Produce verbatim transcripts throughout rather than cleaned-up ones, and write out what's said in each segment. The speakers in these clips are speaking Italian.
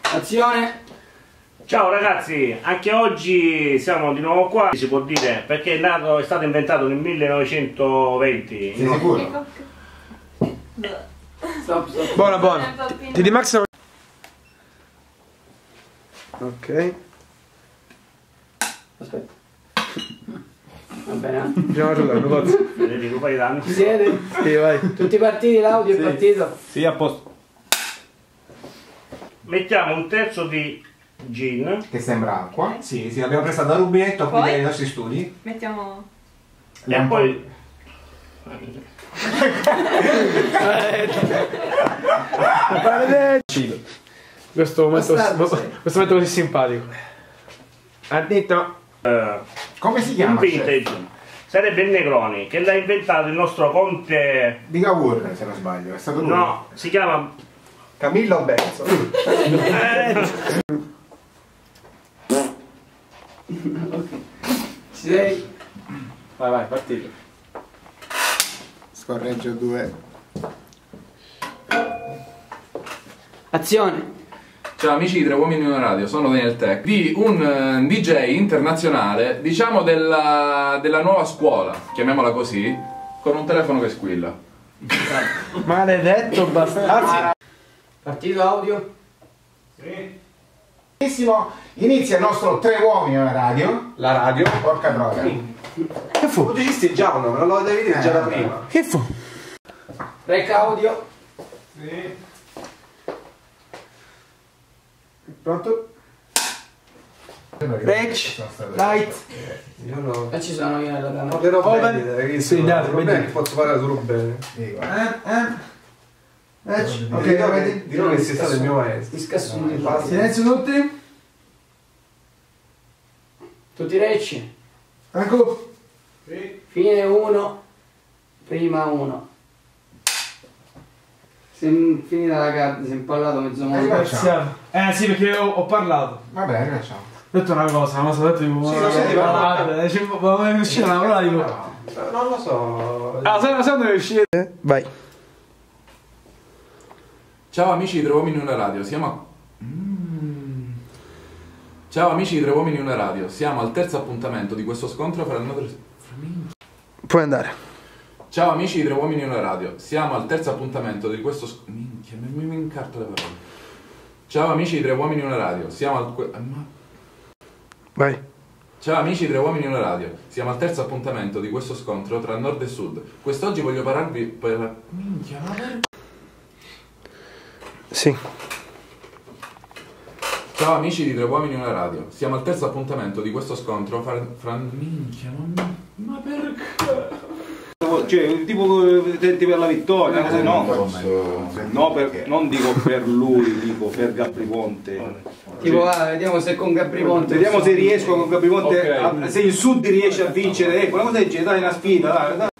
Azione! Ciao ragazzi, anche oggi siamo di nuovo qua, si può dire, perché è nato, è stato inventato nel millenovecentoventi. Sei sicuro? Stop, stop. Buona, buona. T D Max. Ok. Aspetta. Va bene? Andiamo a rullare, forza. Federico, fai i danni. Ci siete? Sì, vai. Tutti partiti, l'audio Sì. è partito? Sì, a posto. Mettiamo un terzo di gin. Che sembra acqua. Sì, sì, l'abbiamo presa da rubinetto qui Poi? dai nostri studi. Mettiamo... E poi... Questo momento, Bastardo, sì. questo momento così simpatico. Addio. eh, Come si un chiama? chef? vintage. Sarebbe il Negroni, che l'ha inventato il nostro conte... Di Cavour, se non sbaglio, è stato lui. No, si chiama... Camillo Benzo. Ci sei? Vai, vai, partito. Scorreggio due. Azione! Ciao amici di Tre Uomini in una Radio, sono Daniel Tech, di un eh, D J internazionale, diciamo della, della nuova scuola, chiamiamola così, con un telefono che squilla. Maledetto bastardo. Partito audio? Benissimo, inizia il nostro Tre Uomini in una Radio. La radio. Porca droga. Che fu? Lo esisti già o no? Me lo dovevi dire già da prima. Che fu? Rec audio? Pronto? Rec. Light. Io no. E ci sono io nella camera. Parlerò Open. bene, hai visto? Sì, Il dai, problema è vedi. che posso parlare solo bene. Dico, Eh, eh. Eh, Ok, dirò che, dirò che sei stato il mio maestro. Ti scassuno di silenzio tutti. Tutti recci. Ecco. Fine uno. Prima uno. Si è finita la carta, si è impallato mezzo mondo. rifacciamo. Eh sì, perché ho, ho parlato. Va bene, rifacciamo. Ho detto una cosa, ma sono detto tipo... Sì, lo senti, ma- guarda, dice, ma come è uscita una parola tipo... Eh, Non lo so. Ah, sai, sai dove è uscita? Vai. Ciao amici di Tre Uomini in una Radio, siamo a... Mm. Ciao amici di Tre Uomini in una Radio, siamo al terzo appuntamento di questo scontro fra il nostro... Puoi andare. Ciao amici di Tre Uomini in una Radio, siamo al terzo appuntamento di questo... sc- Minchia, mi, mi incarto le parole. Ciao amici di Tre Uomini in una Radio, siamo al... que- ma- Vai. Ciao amici di Tre Uomini in una Radio, siamo al terzo appuntamento di questo scontro tra nord e sud. Quest'oggi voglio pararvi per... Minchia, ma per... Sì. Ciao amici di Tre Uomini in una Radio, siamo al terzo appuntamento di questo scontro fra... fra... Minchia, ma... ma perché? Cioè, tipo tenti per la vittoria, cose no. No, per, non dico per lui, dico per Gabri Ponte. Tipo, ah, vediamo se con Gabri Ponte. Vediamo se riesco con Gabri Ponte, Ok. a- se il Sud riesce a vincere, ecco, una cosa del genere, dai una sfida, dai, dai.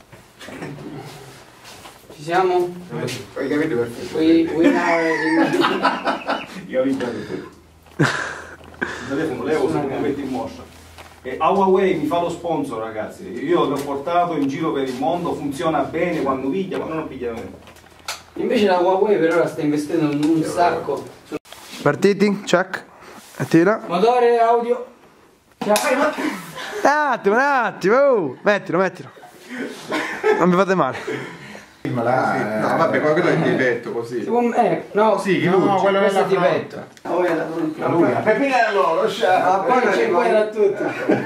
Ci siamo? Hai capito perfetto. We, we now... Io vinco il telefono, levo se mi metti in mostra. E Huawei mi fa lo sponsor, ragazzi. Io l'ho portato in giro per il mondo, funziona bene quando piglia, ma non piglia bene. Invece la Huawei per ora sta investendo in un sacco. Partiti, check. E tira. Motore, audio. Un attimo, un attimo. Oh. Mettilo, mettilo. Non mi fate male. No, vabbè, quello è il difetto così. Si può- Eh, no, Sì, no, quello questo è della di petto. Oh, è la La lui, Pepinello, lo chef. Ah, poi c'è quella a tutti.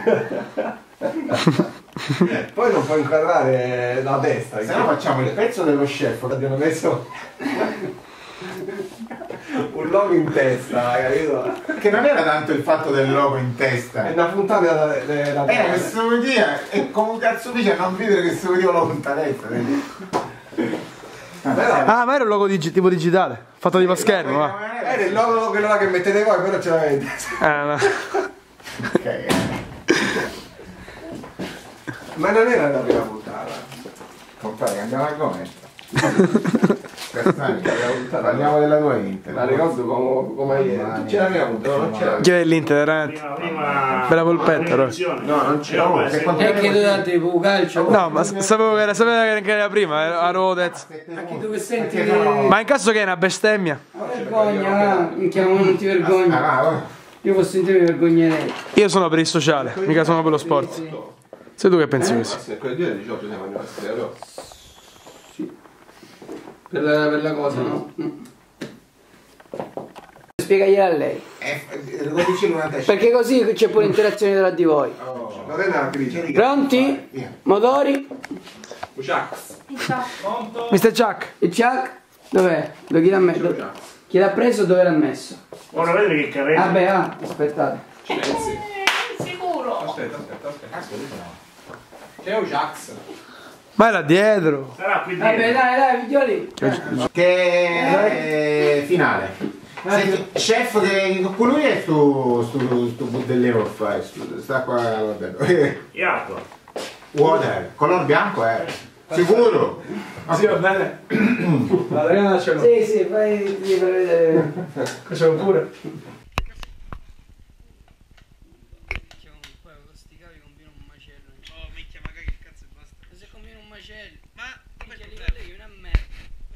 Poi non puoi inquadrare la testa. Se no facciamo il pezzo dello chef. Abbiamo messo un logo in testa, capito? Che non era tanto il fatto del logo in testa. È una puntata della, della Era che se vuoi dire, e come cazzo dice a non vedere che se vuoi dire la puntanetta. Ah, ma era un logo digi- tipo digitale. Fatto tipo a schermo, va. Era il logo quello là che mettete voi, però ce l'avete. Eh, no. Ma non era la prima puntata. Compare, cambiamo argomento. Parliamo della tua Inter. La ricordo come, come ieri. Ce l'abbiamo, non c'era. Chi è l'Inter, veramente? Prima, prima, Bella polpetta, prima però. No, non c'era. No, che quanto- E che tu date tipo calcio? No, ma s- sapevo che era, sapevo che era prima, era a Rodez. Anche tu che senti Perché no? Ma in caso che è una bestemmia? vergogna, va, minchia, ma non ti vergogni. Ah, va, va. Io posso sentire mi vergognerei. Io sono per il sociale, mica sono per lo sport. Sei tu che pensi così? Se quelle due diciotto siamo rimasti, però. Per la, per la cosa, no? Spiegagliela a lei. Eh, dicilo una testa. Perché così c'è pure interazione tra di voi. Non è una critica. Pronti? Motori? mister Chuck. Il Chuck? Dov'è? Lo chi l'ha messo? Chi l'ha preso dove l'ha messo? Ora vedete che carrello. Vabbè, ah, aspettate. Sicuro. Aspetta, aspetta, aspetta. C'è un Jax. Ma è là dietro. Sarà qui Vabbè, dietro. dai, dai, figlioli. Che eh, finale. Senti, chef, che colui è sto sto sto budellino fai, sto- sta qua guardando. Iaco. Water, color bianco è. Sicuro? Sì, va bene. L'Adriana ce l'ho. Sì, sì, fai devi far vedere. Questo pure. Oh, minchia, ma che cazzo basta. Se combina un macello. Ma perché li vede che è una merda.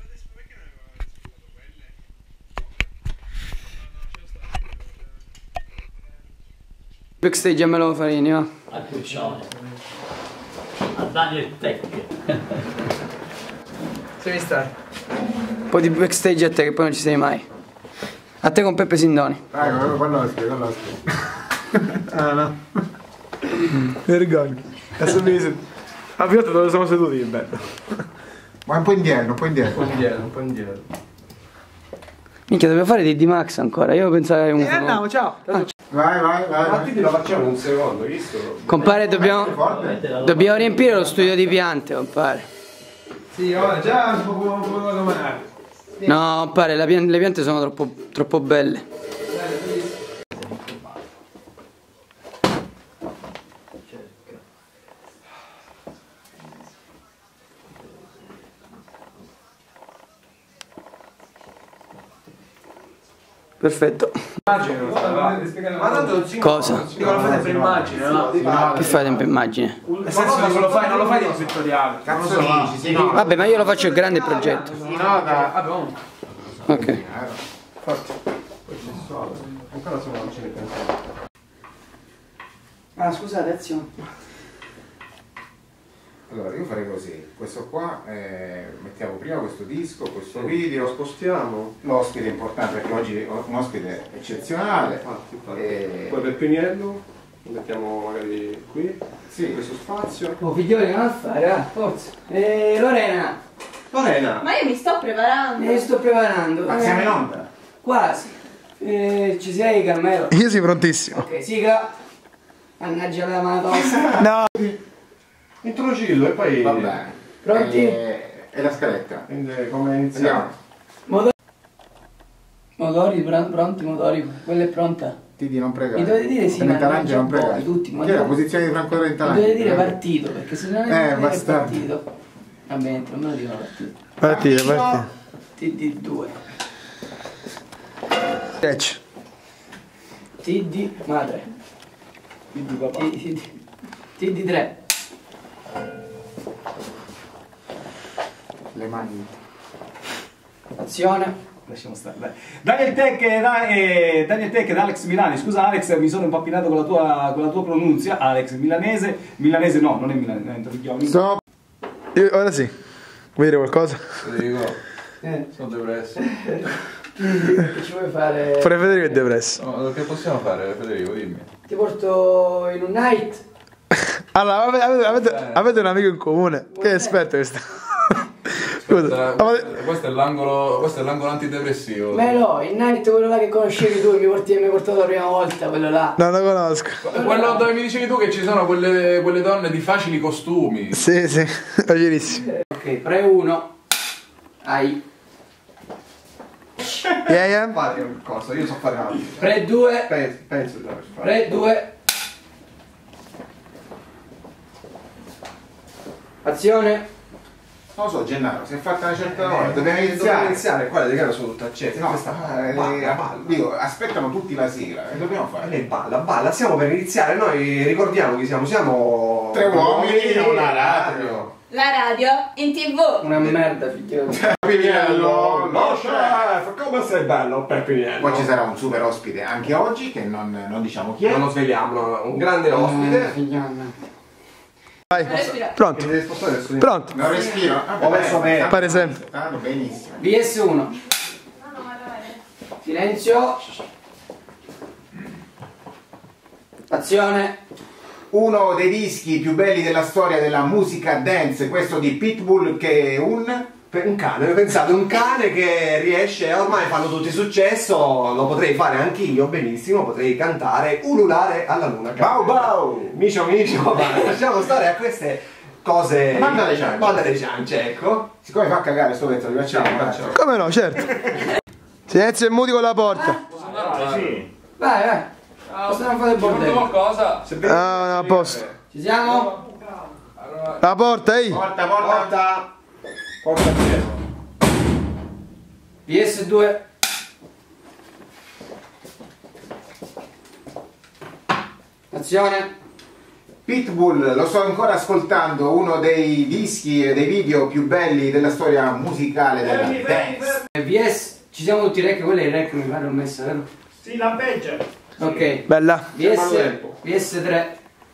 Backstage a Melone Farini, va? A Crucione, a Daniel Tech. Devi stare. Un po' di backstage a te che poi non ci sei mai. A te con Peppe Sindoni. Dai, quando lo spiego, quando lo spiego. Ah no. Vergogna. Adesso mi sento. A volte dove siamo seduti è bello. Ma un po' indietro, un po' indietro. Un po' indietro, un po' indietro. Minchia, dobbiamo fare dei D-Max ancora. Io pensavo un. E andiamo, ciao. Vai, vai, vai. Ma vai. quindi lo facciamo in un secondo, hai visto? Compare, dobbiamo. Forte. Dobbiamo riempire lo studio di piante, compare. Sì, ora già un po' come da domani. No, compare, la pian- le piante sono troppo, troppo belle. Perfetto. Ma tanto non si Cosa? dico, lo fate per immagine, no? Che fai tempo immagine? Nel senso che lo fai, non lo fai di settoriale. Cazzo dici, si nota. Vabbè, ma io lo faccio il grande progetto. Si nota. Vabbè, oh, Ok. ancora sono non ce ne penso. Ah, scusate, azione. Allora, io farei così. Questo qua, eh, mettiamo prima questo disco, questo Lo video. spostiamo. L'ospite è importante perché oggi ho un ospite eccezionale. Infatti, infatti. E- Poi per Piniello lo mettiamo magari qui, Sì. in questo spazio. Oh, figlioli, non a fare, ah, forza. Eh, Lorena, Lorena! Ma io mi sto preparando. mi sto preparando. Ma siamo in onda? Quasi. Eh, ci sei, Carmelo? Io sì, prontissimo. Ok, sigla. Mannaggia la mano tosta. No. Introducillo e poi... Va bene. Pronti? E, e la scaletta. Quindi come iniziamo? Andiamo. Motori. Motori, pr- pronti, motori. Quella è pronta. Tidi, non pregare. Mi dovete dire sì, ma Trentalange non non c'è pregare. voi, tutti, ma Che è la dove- posizione di Franco Mi Trentalange? dovete dire partito, perché se non Eh, è eh, bastardo. partito. Va bene, non me lo dico partito. Partite, partite. T D due. Catch. T D madre. T D papà. T D tre. Le mani. Azione. Lasciamo stare, dai. Daniel Tech e, Da- e- Daniel Tech ed Alex Milani. Scusa Alex, mi sono impappinato con la tua, con la tua pronunzia. Alex milanese. Milanese no, non è milanese. Stop. Io- ora sì. Vuoi dire qualcosa? Federico, Eh, sono depresso. che ci vuoi fare? Fare Federico e depresso. No, che possiamo fare, Federico? Dimmi. Ti porto in un night. Allora, avete, avete- avete- avete un amico in comune. Che è esperto questo. Scusa. Aspetta, avete- questo è l'angolo, questo è l'angolo antidepressivo. Beh no, il night quello là che conoscevi tu, che mi porti- mi hai portato la prima volta, quello là. Non lo conosco. Quello dove mi dicevi tu che ci sono quelle, quelle donne di facili costumi. Sì, sì. Facilissimo. Ok, tre uno. Ai. Yeah, yeah. Fare un coso, io so fare altro. tre due. Penso, penso di saper fare. tre due. Azione. Non lo so, Gennaro, si è fatta una certa ora, Eh, dobbiamo Dobbiamo iniziare. iniziare, qua le telecamere sono tutte accese. No, Questa eh, balla, balla. dico, aspettano tutti la sigla, che dobbiamo fare? Lei balla, balla, stiamo per iniziare, noi ricordiamo chi siamo, siamo Tre uomini e una radio. La radio in tv. Una merda, figlio. Pepiniello, lo chef, come sei bello Pepiniello. Poi ci sarà un super ospite anche oggi, che non, non diciamo chi è. Non lo sveliamo, no, un grande ospite. Vai. Respira. Pronto? Che deve spostare verso di- Pronto? Non respiro. Ah, Ho messo bene. Pare sempre. Ah, benissimo. V S uno. Silenzio. Azione. Uno dei dischi più belli della storia della musica dance, questo di Pitbull, che è un... Per un cane, pensate, un cane che riesce, ormai fanno tutti successo, lo potrei fare anch'io benissimo, potrei cantare, ululare alla luna. Bau bau! Micio micio, ma lasciamo stare a queste cose. Manda le ciance. Manda le ciance, ecco. Siccome fa cagare sto pezzo, li facciamo. Facciamo. Come no, certo. Silenzio e muti con la porta. Posso andare a Sì. Vai, vai. Possiamo fare il Ti porto bordello. qualcosa? Ah, no, a posto. Ci siamo? La porta, ehi. Porta, porta. Porta. Porta dietro. V S due. Azione. Pitbull, lo sto ancora ascoltando, uno dei dischi e dei video più belli della storia musicale della dance. E V S. Ci siamo tutti rec, quella è il rec mi pare ho messa, vero? Sì, la peggio. Ok. Bella. V S. V S tre.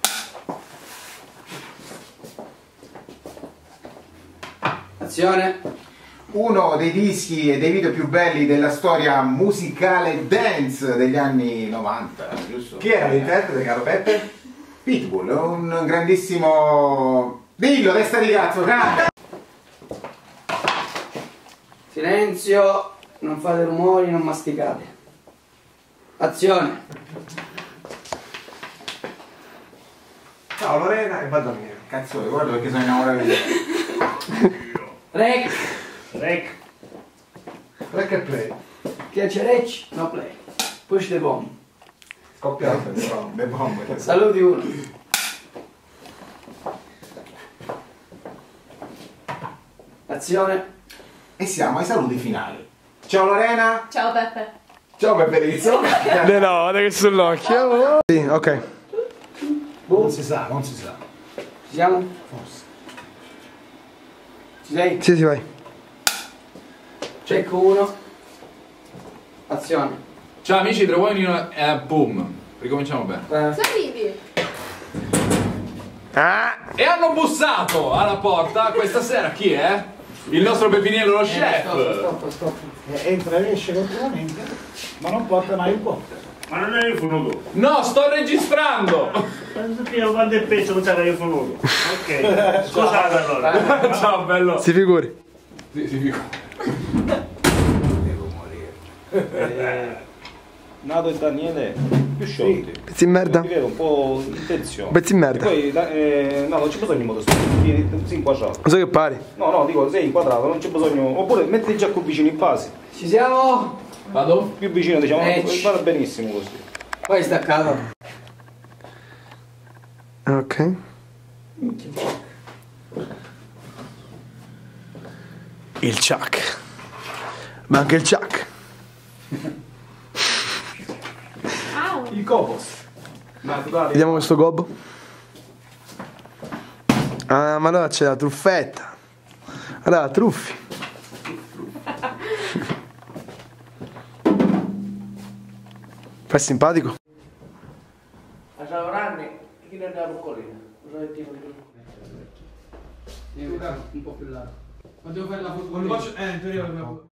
Azione. Uno dei dischi e dei video più belli della storia musicale dance degli anni novanta, giusto? Chi era l'interprete, caro Peppe? Pitbull, un grandissimo... Dillo, testa di cazzo, canta! Silenzio. Non fate rumori, non masticate. Azione. Ciao Lorena e vado a dormire. Cazzo, guarda perché sono innamorato di te. Rec. Rec. Rec e play. Piace rec, no play. Push the bomb. Scoppiato. Le bombe. Saluti uno. Azione. E siamo ai saluti finali. Ciao Lorena! Ciao Peppe. Ciao Peppe Rizzo. De no, guarda che sull'occhio. Sì, ok. Non si sa, non si sa. Ci siamo? Forse. Ci sei? Sì, sì, vai. Check uno. Azione. Ciao amici, tre uomini e eh, boom. Ricominciamo bene. Eh, Salvivi. Ah, E hanno bussato alla porta questa sera, chi è? Il nostro Pepiniello, lo chef. Stop, stop, stop. Eh, entra e esce continuamente, ma non porta mai il botte. Ma non è il funuto. No, sto registrando. Io quando è peggio non c'era il funuto. Ok. Scusate allora. Ciao bello. si figuri. Sì, sì, figo. Nato e Daniele più sciolti. Pezzi di merda. Ti vedo un po' in tensione. Pezzi di merda. E poi, da- eh, no, non c'è bisogno di motorino, sei inquadrato. Non so che pari. No, no, dico, sei inquadrato, non c'è bisogno. Oppure mettiti già più vicino in base. Ci siamo? Vado? Più vicino, diciamo, Eh, va benissimo così. Poi staccato. Ok. Il Chuck. Ma anche il Chuck. Il copos. Naturale. Vediamo questo gobbo. Ah, ma allora c'è la truffetta. Allora, truffi. Fai simpatico? Ciao Ranni, chi ne dà piccolina? Un po' più là. Ma devo fare la foto? Eh, in teoria